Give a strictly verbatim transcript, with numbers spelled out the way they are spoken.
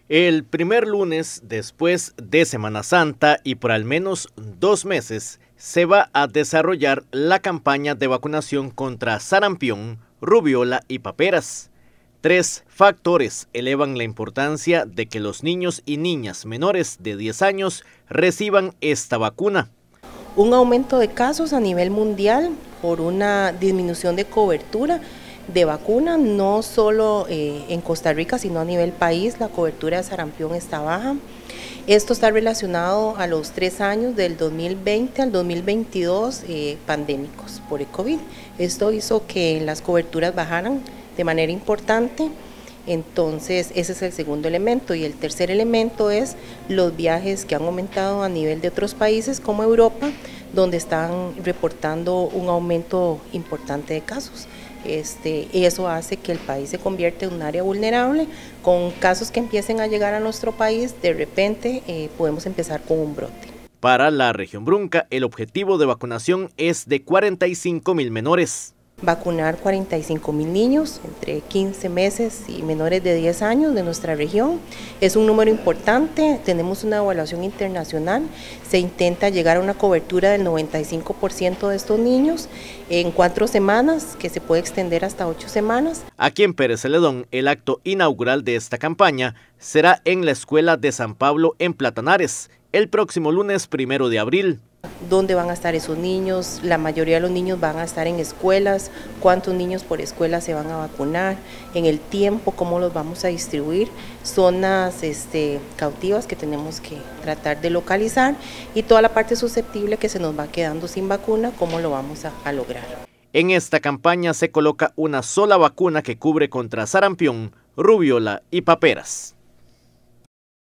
El primer lunes después de Semana Santa y por al menos dos meses se va a desarrollar la campaña de vacunación contra sarampión, rubiola y paperas. Tres factores elevan la importancia de que los niños y niñas menores de diez años reciban esta vacuna. Un aumento de casos a nivel mundial por una disminución de cobertura de vacuna, no solo eh, en Costa Rica, sino a nivel país, la cobertura de sarampión está baja. Esto está relacionado a los tres años del dos mil veinte al dos mil veintidós eh, pandémicos por el COVID. Esto hizo que las coberturas bajaran de manera importante. Entonces ese es el segundo elemento, y el tercer elemento es los viajes que han aumentado a nivel de otros países como Europa, donde están reportando un aumento importante de casos. Este, eso hace que el país se convierta en un área vulnerable. Con casos que empiecen a llegar a nuestro país, de repente eh, podemos empezar con un brote. Para la región Brunca, el objetivo de vacunación es de cuarenta y cinco mil menores. Vacunar cuarenta y cinco mil niños entre quince meses y menores de diez años de nuestra región. Es un número importante, tenemos una evaluación internacional, se intenta llegar a una cobertura del noventa y cinco por ciento de estos niños en cuatro semanas, que se puede extender hasta ocho semanas. Aquí en Pérez Celedón, el acto inaugural de esta campaña será en la Escuela de San Pablo en Platanares, el próximo lunes primero de abril. ¿Dónde van a estar esos niños? La mayoría de los niños van a estar en escuelas. ¿Cuántos niños por escuela se van a vacunar? En el tiempo, ¿cómo los vamos a distribuir? Zonas este, cautivas que tenemos que tratar de localizar, y toda la parte susceptible que se nos va quedando sin vacuna, ¿cómo lo vamos a, a lograr? En esta campaña se coloca una sola vacuna que cubre contra sarampión, rubiola y paperas.